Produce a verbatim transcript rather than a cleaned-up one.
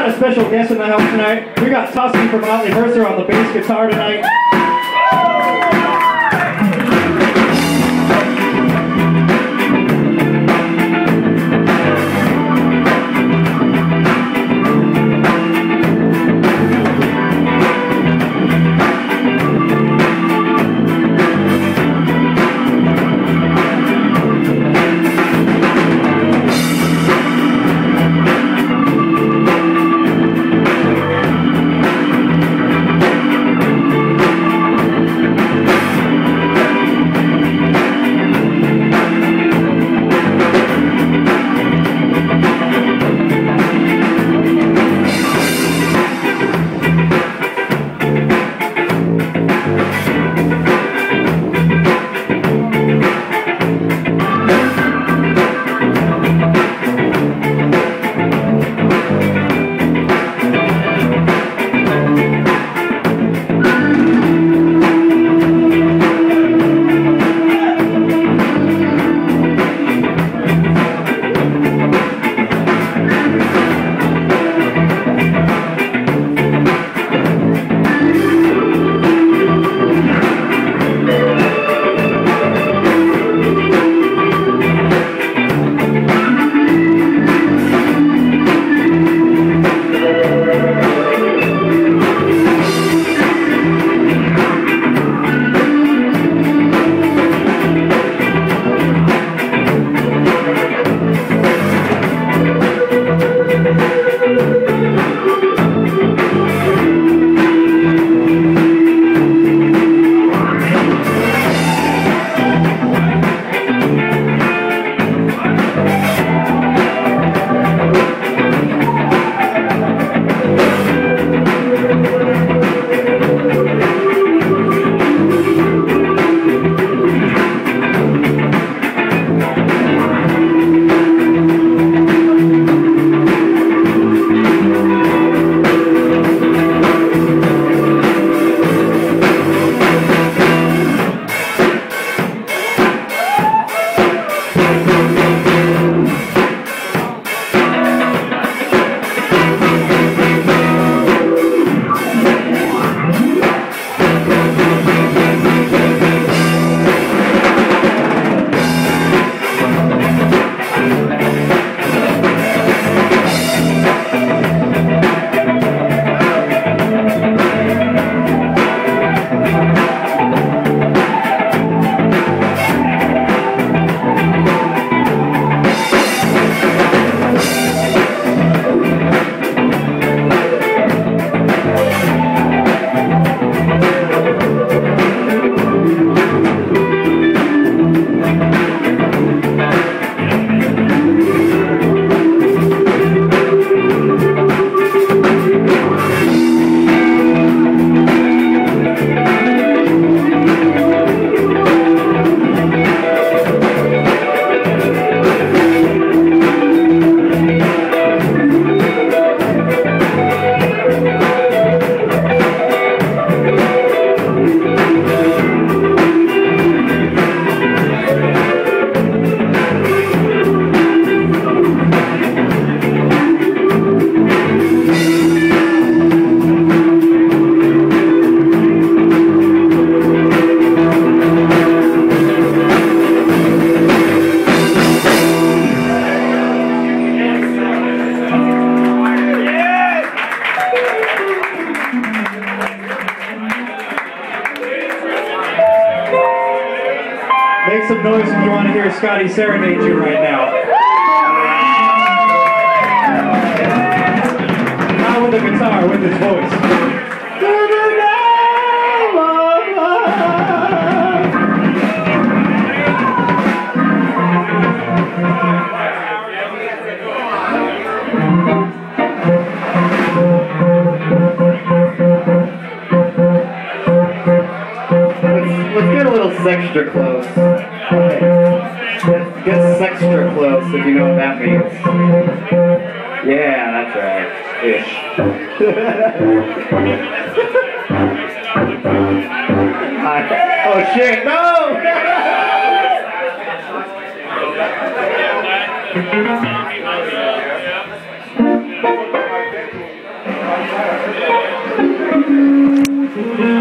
got a special guest in the house tonight. We got Tusky from Motley Mercer on the bass guitar tonight. Make some noise if you want to hear Scotty serenade you right now. Not with the guitar, with his voice. Let's get a little sextra close. Get, get sextra close, if you know what that means. Yeah, that's right. Ish. Oh shit, no! Thank you.